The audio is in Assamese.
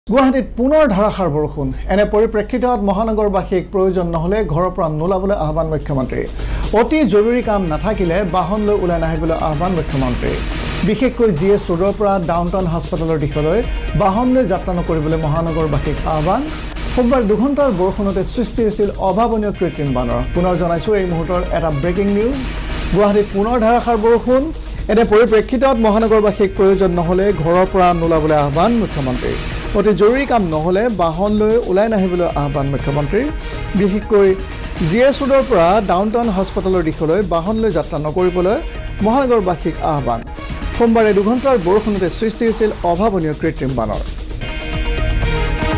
গুৱাহাটীত পুনৰ ধাৰাসাৰ বৰষুণ এনে পৰিপ্ৰেক্ষিতত মহানগৰবাসীক প্ৰয়োজন নহলে ঘৰৰ পৰা নোলাবলৈ আহ্বান মুখ্যমন্ত্ৰী অতি জৰুৰী কাম নাথাকিলে বাহন লৈ ওলাই নাহিবলৈ আহ্বান মুখ্যমন্ত্ৰী বিশেষকৈ জিএছ ৰোডৰ পৰা ডাউনটাউন হাস্পতালৰ দিশলৈ বাহন লৈ যাত্ৰা নকৰিবলৈ মহানগৰবাসীক আহ্বান সোমবাৰ 2 ঘণ্টাৰ বৰষুণতে সৃষ্টি হৈছিল অভাৱনীয় কৃত্ৰিম বানৰ পুনৰ জনাইছো এই মুহূৰ্তৰ এটা ব্ৰেকিং নিউজ গুৱাহাটীত পুনৰ ধাৰাসাৰ বৰষুণ এনে পৰিপ্ৰেক্ষিতত মহানগৰবাসীক প্ৰয়োজন নহলে ঘৰৰ পৰা নোলাবলৈ আহ্বান মুখ্যমন্ত্ৰী অতি জৰুৰী কাম নহলে বাহন লৈ ওলাই নাহিবলৈ আহ্বান মুখ্যমন্ত্ৰী বিশেষকৈ জিএছ ৰোডৰ পৰা ডাউনটাউন হাস্পতালৰ দিশলৈ বাহন লৈ যাত্ৰা নকৰিবলৈ মহানগৰবাসীক আহ্বান সোমবাৰে 2 ঘণ্টাৰ বৰষুণতে সৃষ্টি হৈছিল অভাৱনীয় কৃত্ৰিম বানৰ